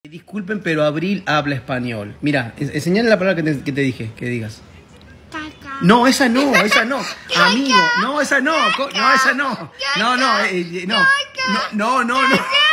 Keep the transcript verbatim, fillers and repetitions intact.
Disculpen, pero Abril habla español. Mira, enseñale la palabra que te, que te dije, que digas. Caca. No, esa no, esa no. Amigo, no, esa no. No, esa no. No, no, eh, no. No, no, no, no.